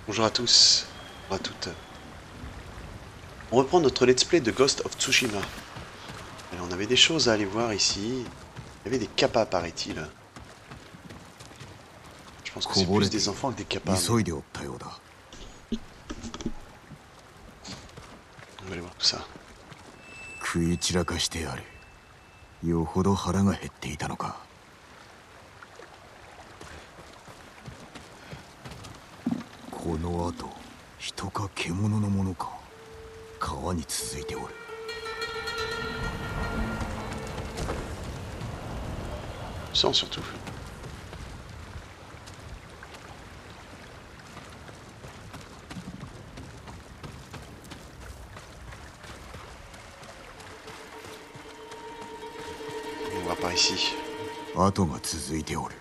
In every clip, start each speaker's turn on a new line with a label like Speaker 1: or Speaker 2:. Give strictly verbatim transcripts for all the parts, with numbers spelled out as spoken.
Speaker 1: Bonjour à tous, bonjour à toutes. On reprend notre let's play de Ghost of Tsushima. Et on avait des choses à aller voir ici. Il y avait des kappas, paraît-il. Je pense que c'est plus des enfants que des kappas. Mais... on va aller voir tout ça.
Speaker 2: 食い散らかしてやる。よほど腹が減っていたのか。この後、人か獣のものか。川に続いておる。
Speaker 1: Sans surtout. On va par ici.
Speaker 2: 跡が続いておる。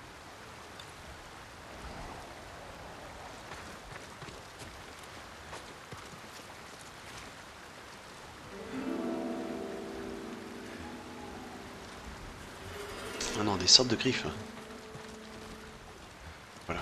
Speaker 1: Ah non, des sortes de griffes. Voilà.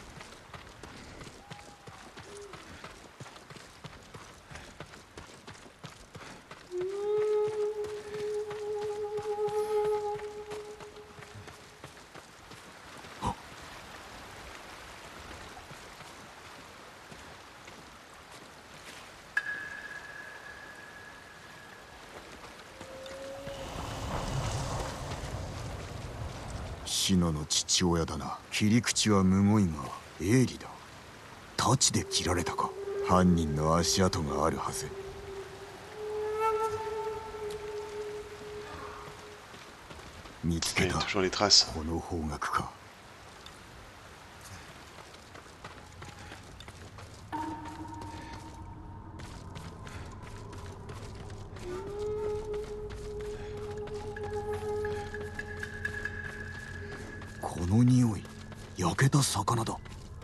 Speaker 1: Oh.
Speaker 2: シノの父親だな。切り口はむごいが鋭利だ。太刀で切られたか。犯人の足跡があるはず。見つけた。この方角か。この匂い、焼けた魚だ。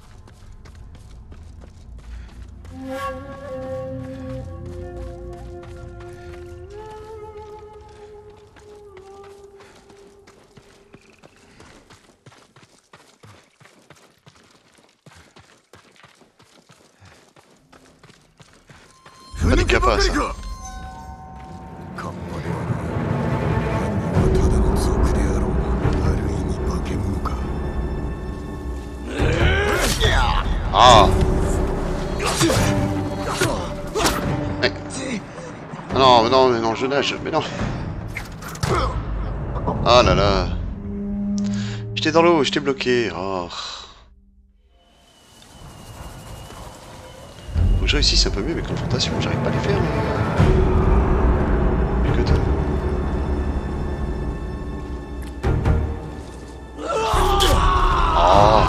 Speaker 1: Pas des kappas, ça.
Speaker 2: カッパではない。犯人はただの賊であろうが、ある意味化け物か。
Speaker 1: Ah. Ouais. Ah non, mais non, mais non, je nage, mais non. Ah là là. J'étais dans l'eau, j'étais bloqué. Oh. Faut que je réussisse un peu mieux mes confrontations, j'arrive pas à les faire. Mais que toi. Oh.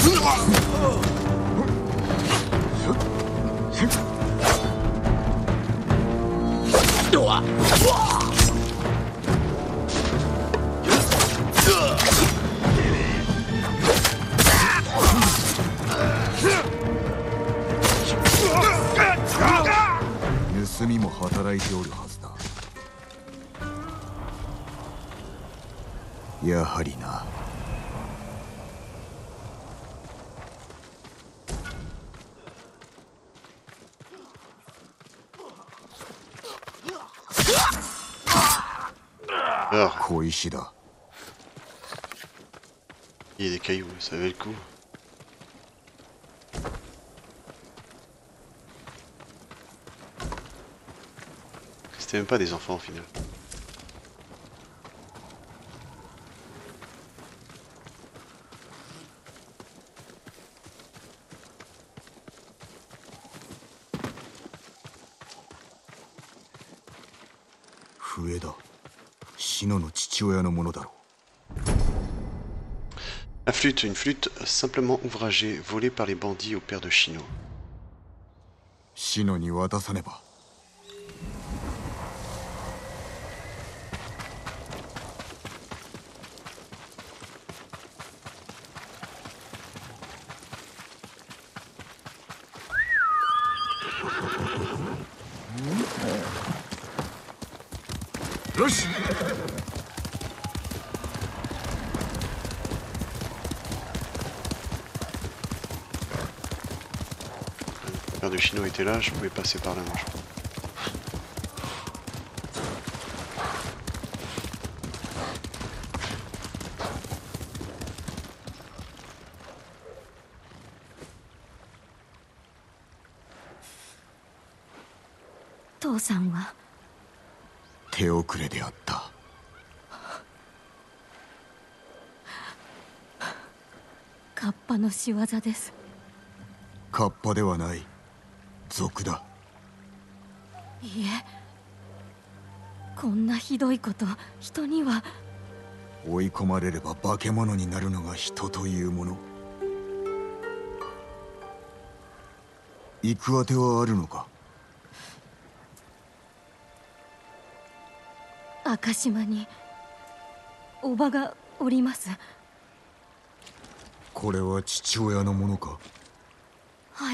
Speaker 2: 盗みも働いておるはずだ。やはりな。小石だ。
Speaker 1: Il y a des cailloux, ça valait le coup. C'était même pas des enfants au final. La flûte, une flûte simplement ouvragée, volée par les bandits au père de Shino.
Speaker 2: Shino ni watasa ne ba. Yoshi!
Speaker 1: frère de Shino était là, je pouvais passer par là. Moi, je crois.
Speaker 3: 父さんは
Speaker 2: 手遅れであった。
Speaker 3: カッパの仕業です。
Speaker 2: カッパではない、賊だ。
Speaker 3: いえ、こんなひどいこと人には。
Speaker 2: 追い込まれれば化け物になるのが人というもの。行くあてはあるのか。
Speaker 3: 赤島におばがおります。
Speaker 2: これは父親のものか。
Speaker 3: はい。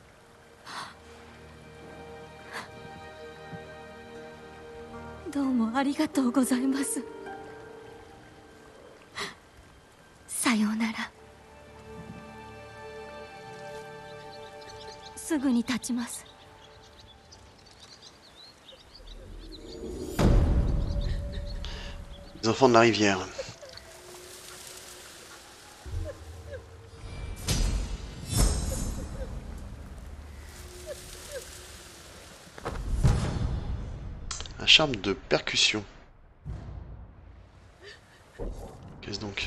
Speaker 3: どうもありがとうございます。さようなら。すぐに立ちます。
Speaker 1: Les enfants de la rivière. Un charme de percussion. Qu'est-ce donc?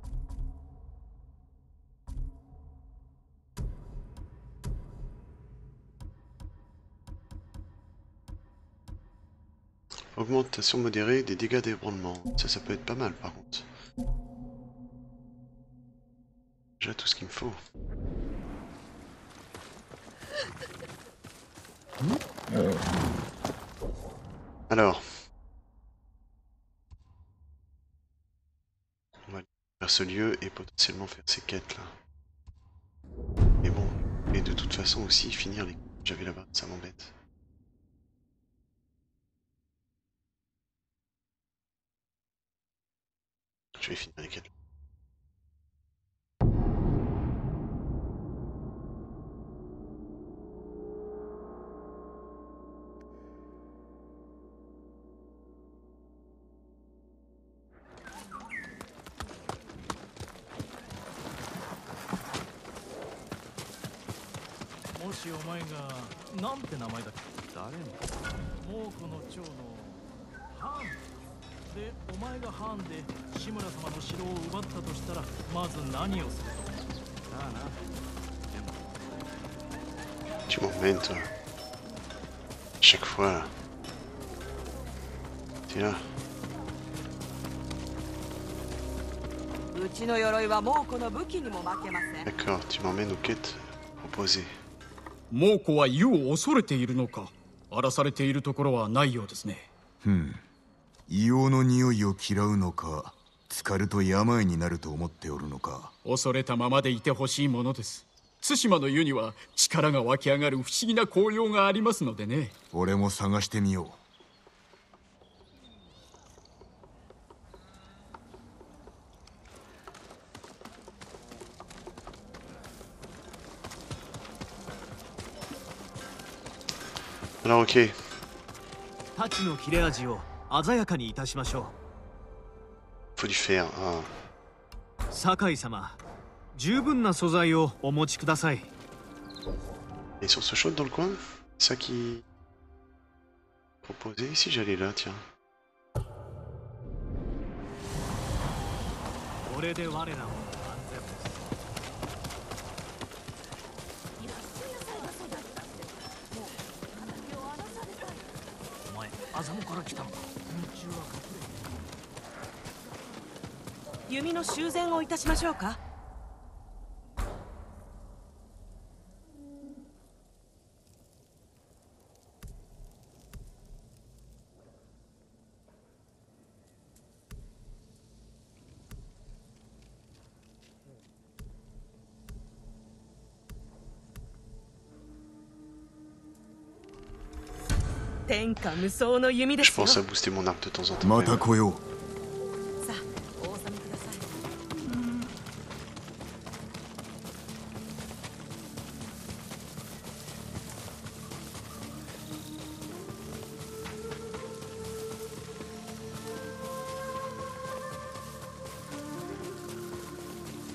Speaker 1: Augmentation modérée des dégâts d'ébranlement. Ça, ça peut être pas mal par contre. Déjà tout ce qu'il me faut. Alors. On va aller vers ce lieu et potentiellement faire ces quêtes là. Mais bon, et de toute façon aussi finir les quêtes que j'avais là-bas, ça m'embête. Je vais finir les quêtes. Tu m'emmènes toi. Chaque fois là. T'es là. D'accord, tu m'emmènes aux quêtes proposées.
Speaker 4: 猛虎は湯を恐れているのか。荒らされているところはないようですね。
Speaker 2: ふん。硫黄の匂いを嫌うのか、浸かると病になると思っておるのか。
Speaker 4: 恐れたままでいてほしいものです。対馬の湯には力が湧き上がる不思議な紅葉がありますのでね。
Speaker 2: 俺も探してみよう。
Speaker 1: Alors ok.
Speaker 5: 太刀の切れ味を鮮やかにいたしましょ
Speaker 1: う。Faut du fer. Ah.
Speaker 5: 酒井様、十分な素材をお持ちください。
Speaker 1: Et sur ce chaude dans le coin, ça qui proposé. Si j'allais là, tiens.
Speaker 5: これで我らも安全です。お前、アザモから来たのか。
Speaker 6: 弓の修繕をいたしましょうか。天下無双の弓ですよ。
Speaker 1: Je pense à booster mon arc de temps en temps.
Speaker 2: また来よう。
Speaker 6: さあ、お納めください。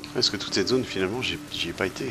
Speaker 1: Est-ce que toute cette zone, finalement, j'y ai pas été?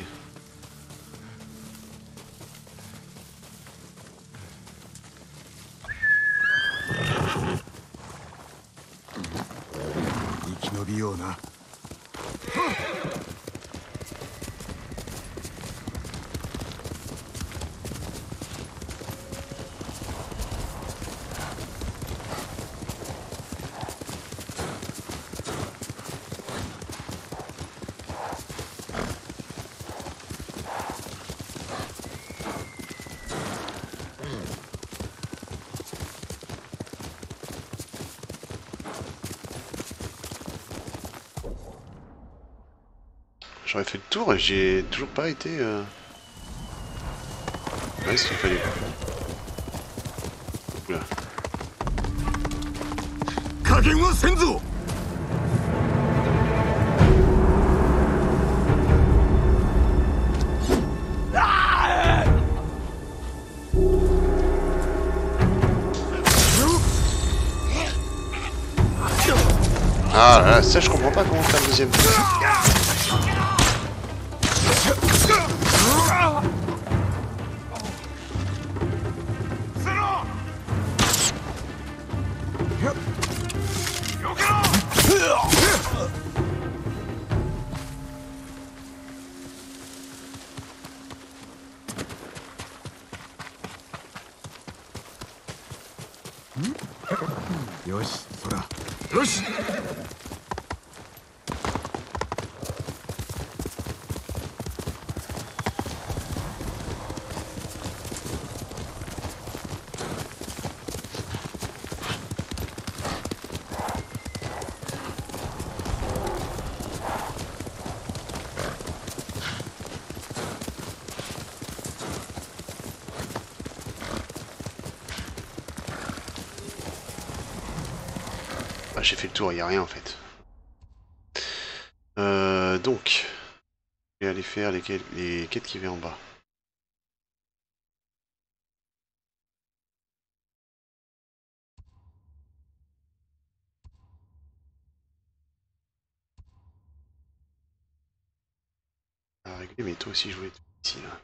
Speaker 1: J'aurais fait le tour et j'ai toujours pas été... Euh... Ouais, c'est ce qu'il fallait. Oula. Ah là là, ça je comprends pas comment faire le deuxième tour. Ah, j'ai fait le tour, il n'y a rien en fait. Euh, donc, je vais aller faire les, quêtes, les quêtes qui viennent en bas. À régler, mais toi aussi je voulais être ici là.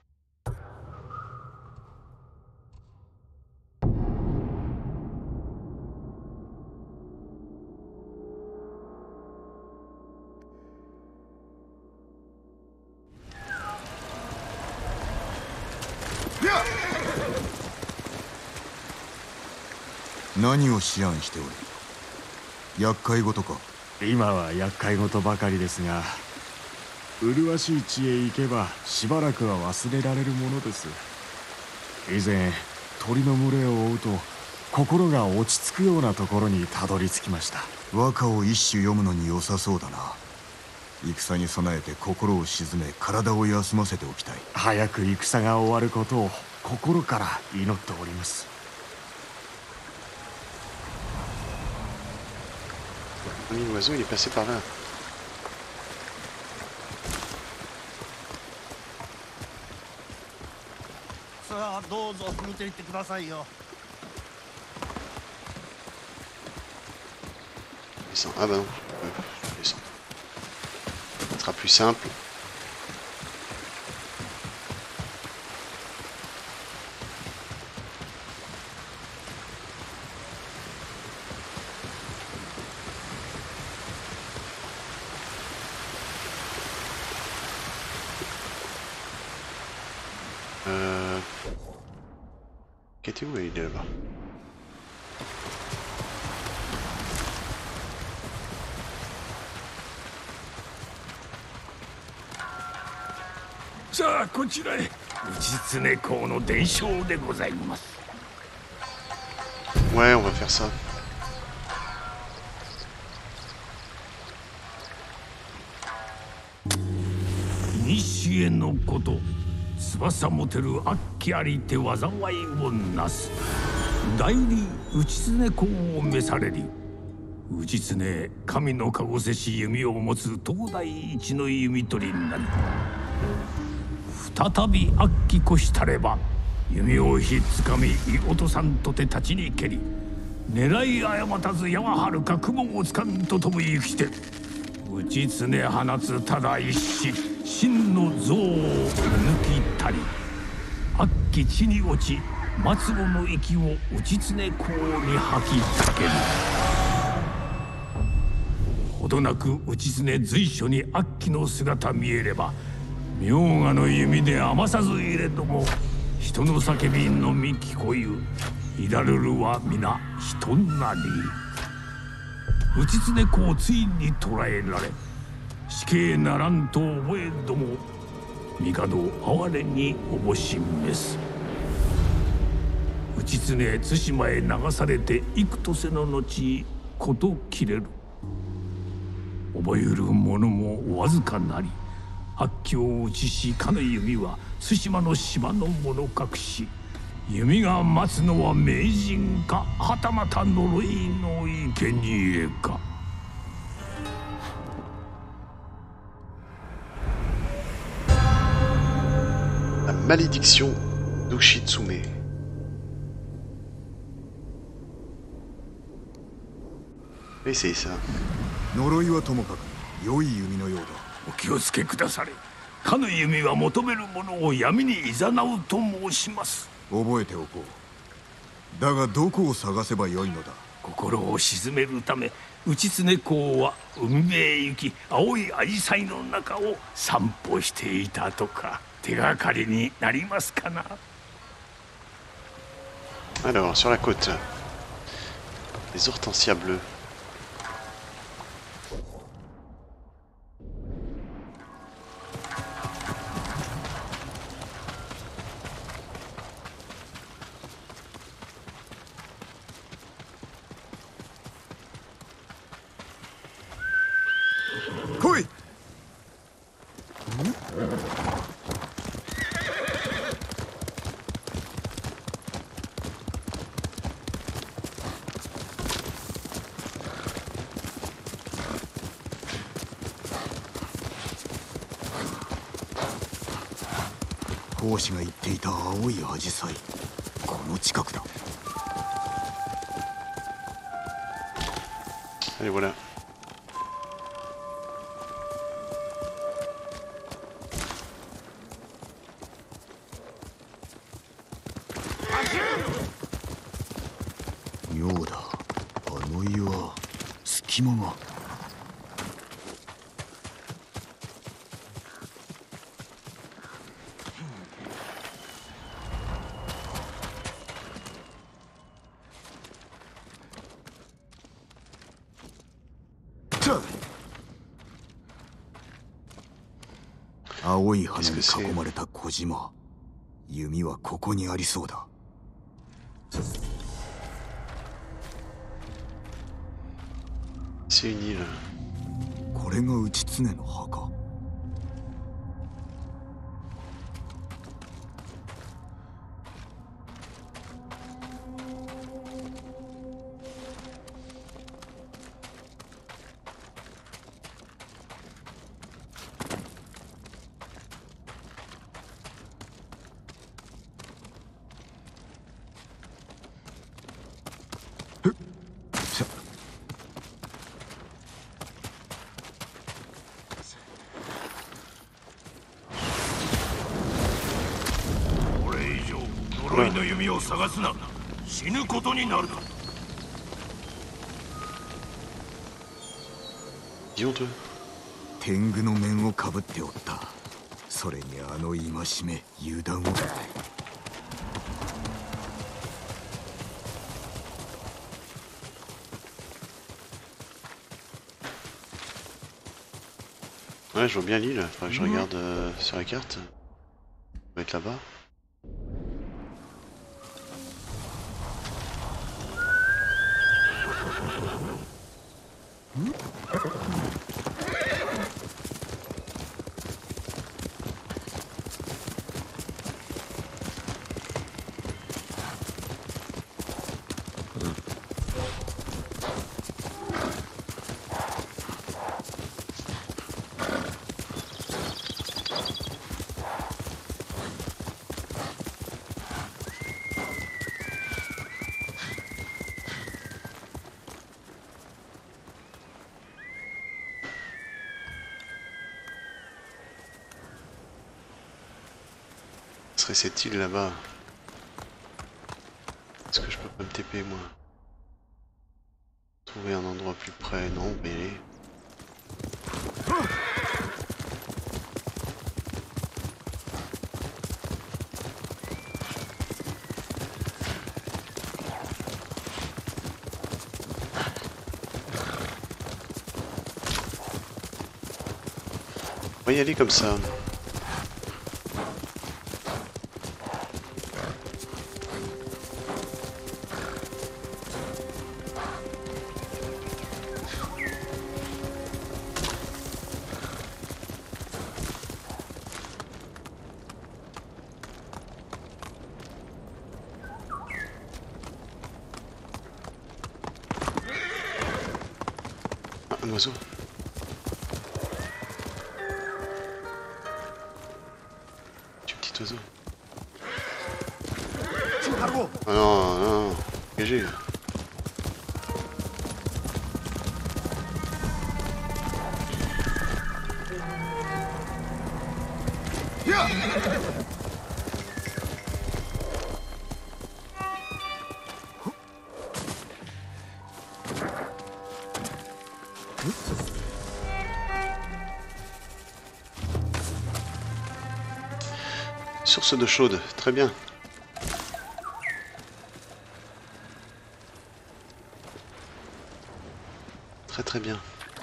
Speaker 2: 何を思案しておる。厄介事か。
Speaker 5: 今は厄介事ばかりですが、麗しい地へ行けばしばらくは忘れられるものです。以前鳥の群れを追うと心が落ち着くようなところにたどり着きました。
Speaker 2: 和歌を一首読むのに良さそうだな。戦に備えて心を静め体を休ませておきたい。
Speaker 5: 早く戦が終わることを心から祈っております。
Speaker 1: L'oiseau il est passé par là. Descends. Ah bah non, euh, je descends. Ce sera plus simple. Euh... Qu'était où il est là-bas?
Speaker 7: Ça, continuez.
Speaker 1: Ouais, on va faire ça.
Speaker 7: Nishi no koto. 翼持てる悪鬼ありて災いをなす代理内常公を召されり内常神のかごせし弓を持つ東大一の弓取りになり再び悪鬼越したれば弓をひっつかみ伊音さんとて立ちに蹴り狙い誤たず山はるか雲をつかんととも行きて内常放つただ一子真の像を抜きたり、悪鬼地に落ち末路の息を内常公に吐きかける。ほどなく内常随所に悪鬼の姿見えれば、明賀の弓で余さず入れども、人の叫びのみ聞こゆ。いらるるは皆人なり。内常公ついに捕らえられ、死刑ならんと覚えども、帝哀れにおぼしめす。内常対馬へ流されて幾とせの後、事切れる。覚える者もわずかなり、悪鬼を打ちしかの弓は対馬の島の者隠し、弓が待つのは名人か、はたまた呪いの生贄か。
Speaker 1: La malédiction d'Ushitsume. Oui, c'est ça.
Speaker 2: 呪いはともかく良い弓のようだ。
Speaker 7: お気をつけくだされ。かの弓は求める者を闇に誘うと申します。
Speaker 2: 覚えておこう。だがどこを探せばよいのだ。
Speaker 7: 心を鎮めるため、内常公は海辺へ行き、青いアジサイの中を散歩していたとか。手がかりになりますかな。
Speaker 1: Alors, sur la côte, les hortensias bleues.
Speaker 2: Koi! 講師が言っていた青いアジサイ、この近くだ。
Speaker 1: Allez, voilà.
Speaker 2: 妙だ。あの岩、隙間が。青い花に囲まれた小島。弓はここにありそうだ。
Speaker 1: C'est une île.
Speaker 2: これが内常の墓。
Speaker 7: 呪いの弓を探すな。死ぬことになるだ。
Speaker 2: 天狗の面をかぶっておった。それにあの戒め、油断を。
Speaker 1: Ouais, je vois bien l'île. Faudrait que je regarde euh, sur la carte. On va être là-bas. serait cette île là-bas? Est-ce que je peux pas me T P moi? Trouver un endroit plus près? Non, mais... On va y aller comme ça. Ah, un oiseau. Oiseau. Ah non, non, non, dégagez. Source d'eau chaude, très bien. Très très bien.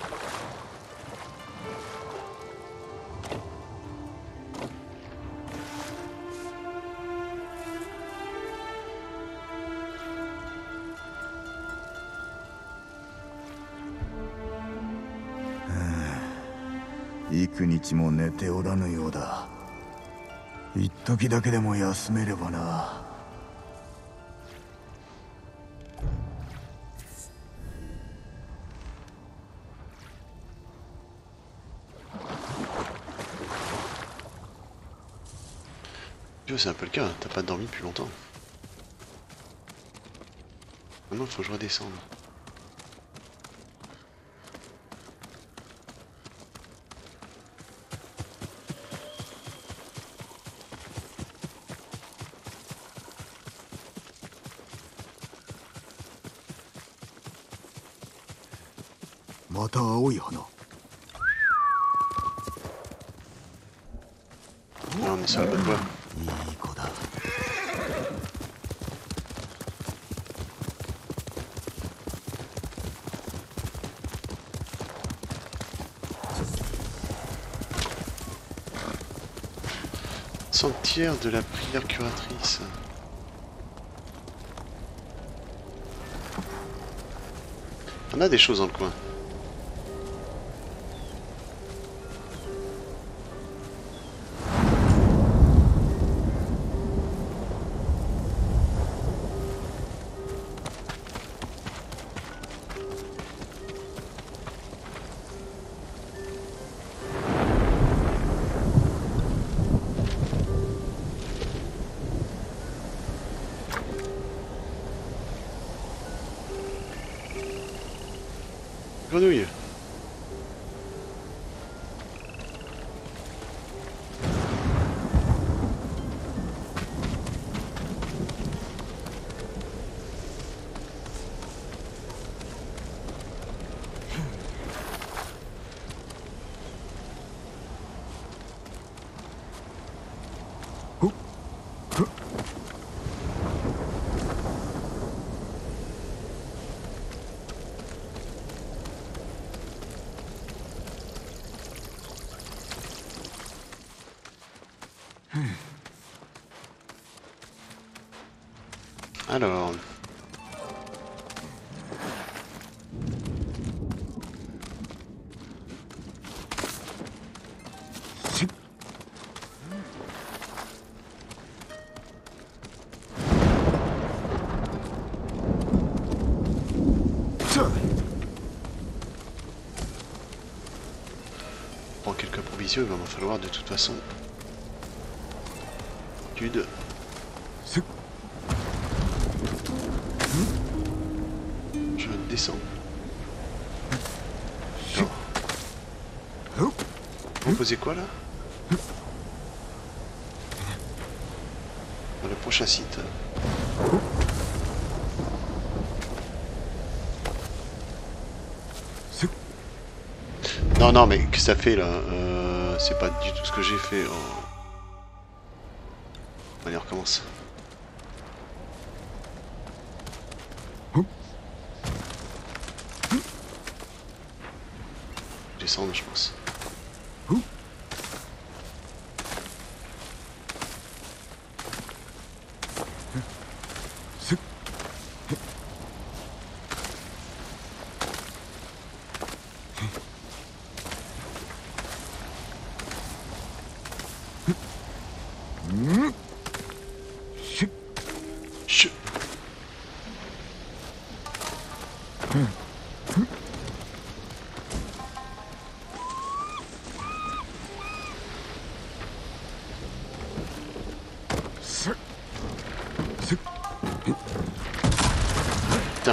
Speaker 2: Hmm. 幾日も寝ておらぬようだ。一時だけでも休めればな。
Speaker 1: C'est un peu le cas, t'as pas dormi depuis longtemps. Maintenant il faut que je redescende. Là, on est sur la bonne voie. Sentière de la prière curatrice. On a des choses dans le coin. Grenouille. Alors... Pour quelques provisions, il va m'en falloir de toute façon. Tude. Je descends. Vous posez quoi là? prochain site. Non, non, mais qu'est-ce que ça fait là euh, c'est pas du tout ce que j'ai fait. Oh. Allez, on recommence. Descendre, je pense. Chut. Putain.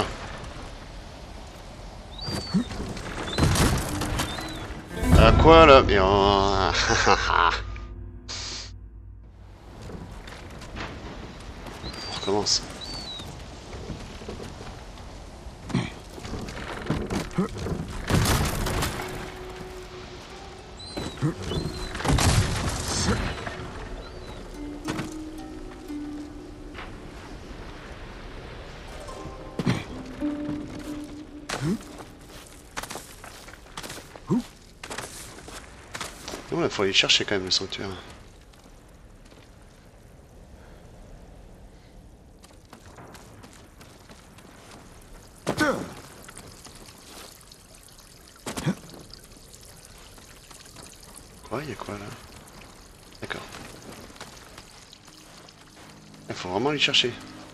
Speaker 1: À quoi là? Mais oh... On recommence. Il faut aller chercher quand même le sanctuaire. Quoi? Il y a quoi là? D'accord. Il faut vraiment aller chercher.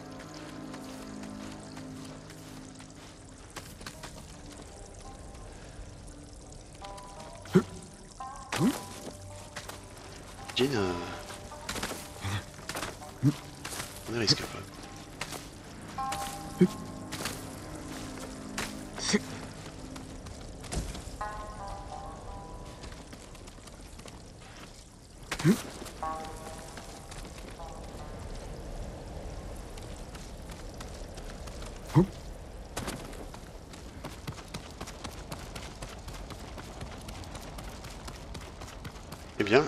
Speaker 1: Jean, euh... on ne risque pas. Eh bien,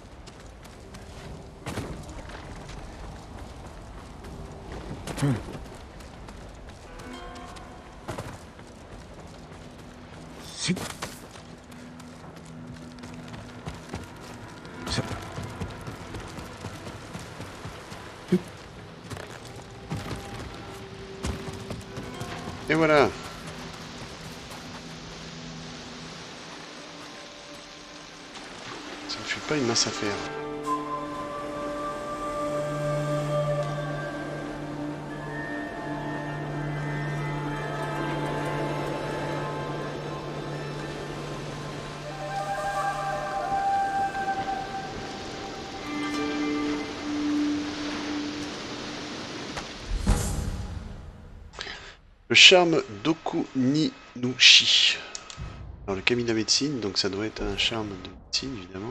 Speaker 1: et voilà. Ça ne fait pas une masse à faire. Le charme d'Okuninushi. Alors le kami de la médecine, donc ça doit être un charme de médecine évidemment.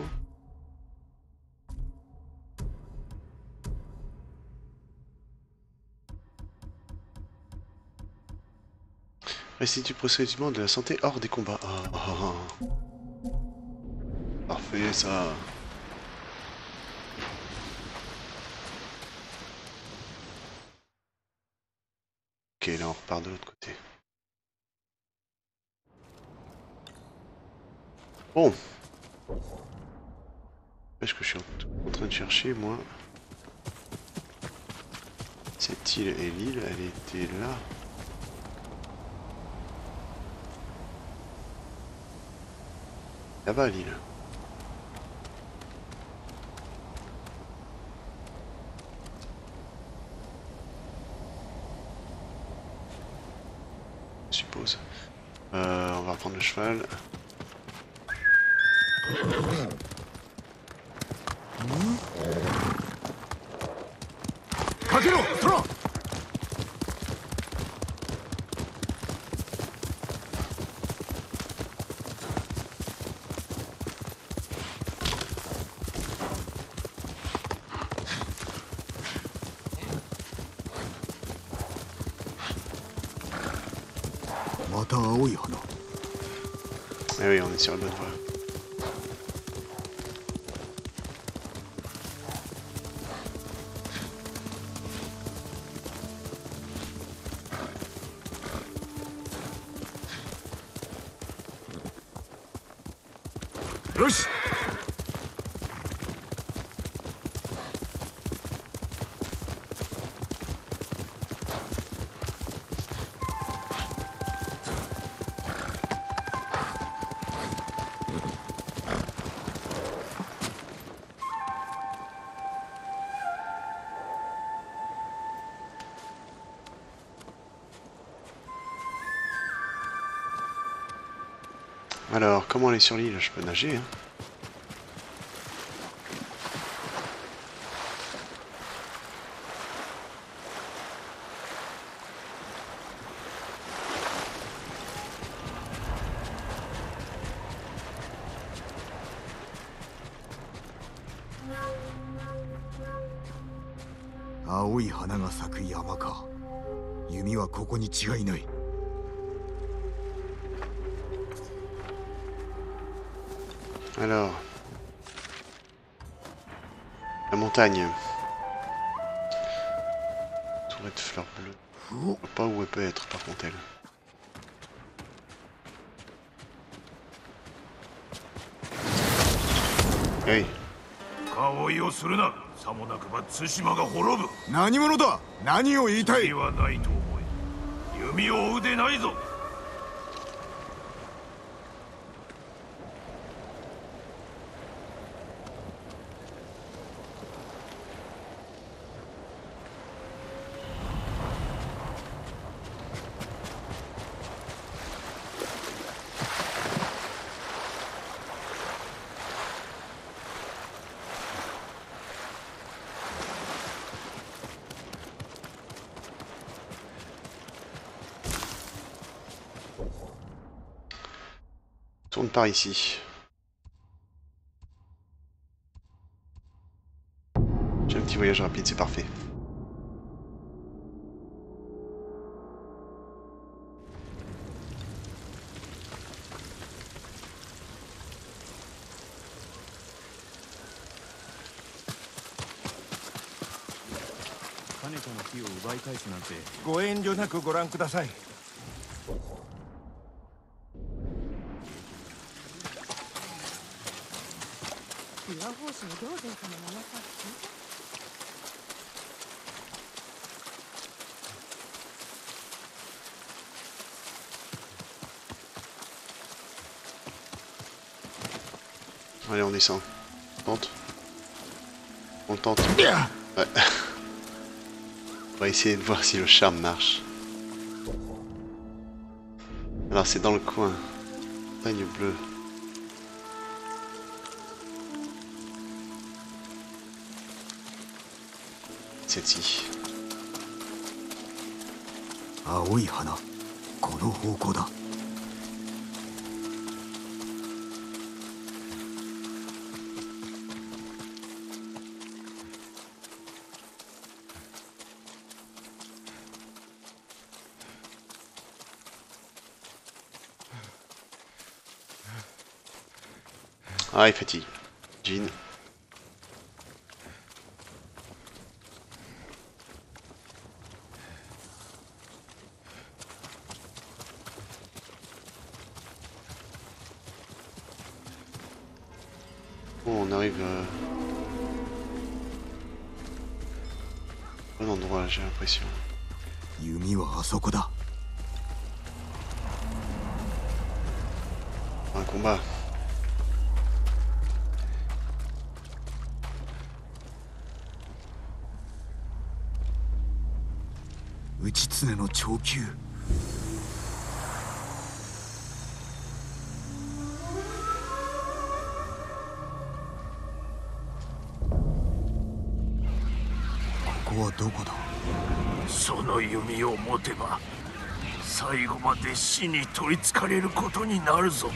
Speaker 1: Restitue progressivement de la santé hors des combats. Oh, oh, oh. Parfait ça. Ok, là on repart de l'autre côté. Bon. Qu'est-ce que je suis en train de chercher moi? Cette île et l'île, elle était là. Là-bas l'île. Je suppose. Euh, on va reprendre le cheval.
Speaker 2: また青い花。
Speaker 1: Eh oui, on est sur la bonne voie.
Speaker 5: Yoshi.
Speaker 1: Alors, comment aller sur l'île? Je peux nager, hein.
Speaker 2: Aoi hana ga saku yama ka. Yumi wa koko ni chigai nai.
Speaker 1: Alors, la montagne. Tourée de fleurs bleues. Je vois pas où elle peut être par contre elle. Oui.
Speaker 7: さもなくば対馬が滅ぶ。
Speaker 2: 何者だ。何を言いたい。
Speaker 7: 意味はないと思え。弓を追うでないぞ。
Speaker 1: Tourne par ici. J'ai un petit voyage rapide, c'est parfait. Allez, on descend. On tente. On tente. Ouais. On va essayer de voir si le charme marche. Alors c'est dans le coin. Montagne bleue. Celle-ci.
Speaker 2: Aoi hana. Kono houkou da.
Speaker 1: Ah, il fatigue. Jean. Bon, on arrive euh... bon endroit, j'ai l'impression.
Speaker 2: Yumi wa asoko da.
Speaker 1: Un combat.
Speaker 2: Uchitsune no chōkyū. Koko wa doko da?
Speaker 7: その弓を持てば最後まで死に取りつかれることになるぞ。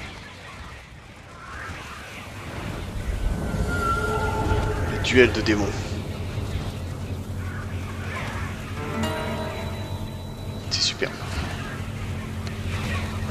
Speaker 1: Le duel de démons. C'est superbe.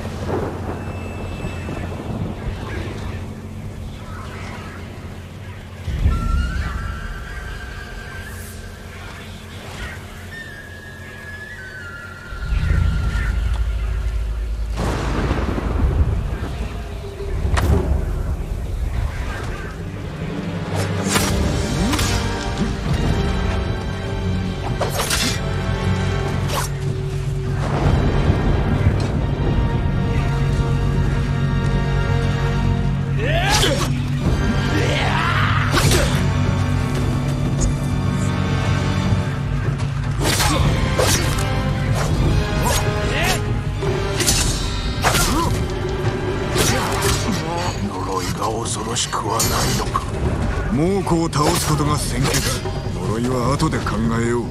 Speaker 2: 恐ろしくはないのか。猛虎を倒すことが先決。呪いは後で考えよう。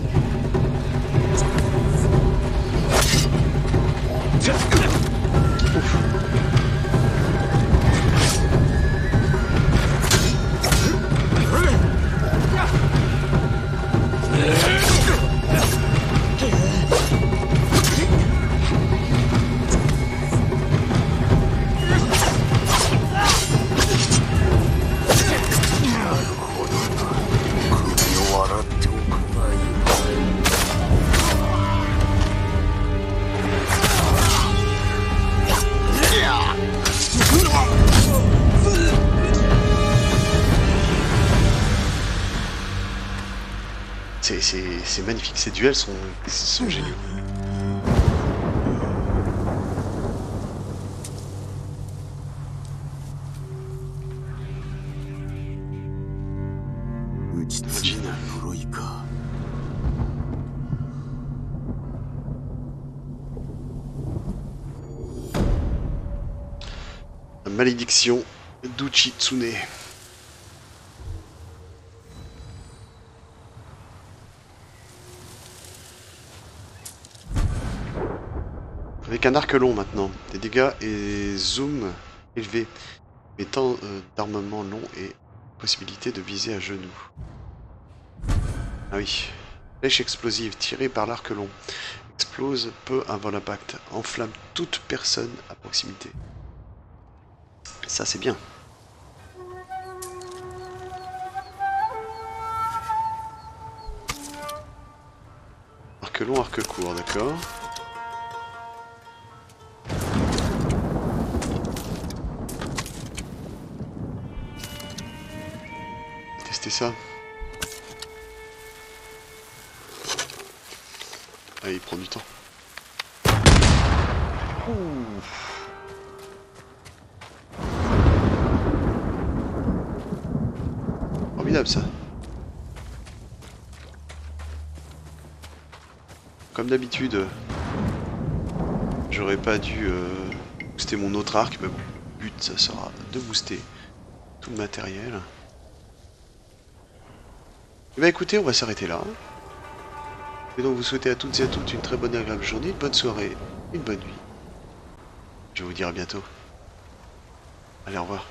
Speaker 1: C'est, c'est, c'est magnifique, ces duels sont, sont géniaux. La malédiction d'Uchitsune. Avec un arc long maintenant, des dégâts et zoom élevé, mais tant euh, d'armement long et possibilité de viser à genoux. Ah oui, flèche explosive tirée par l'arc long, explose peu avant l'impact, enflamme toute personne à proximité. Ça c'est bien. Arc long, arc court, d'accord. Tester ça. Ah, il prend du temps. Ouh. Formidable ça. Comme d'habitude, j'aurais pas dû euh, booster mon autre arc, mais bon, le but ça sera de booster tout le matériel. Et bah écoutez, on va s'arrêter là. Et donc vous souhaitez à toutes et à toutes une très bonne et agréable journée, une bonne soirée, une bonne nuit. Je vais vous dire à bientôt. Allez, au revoir.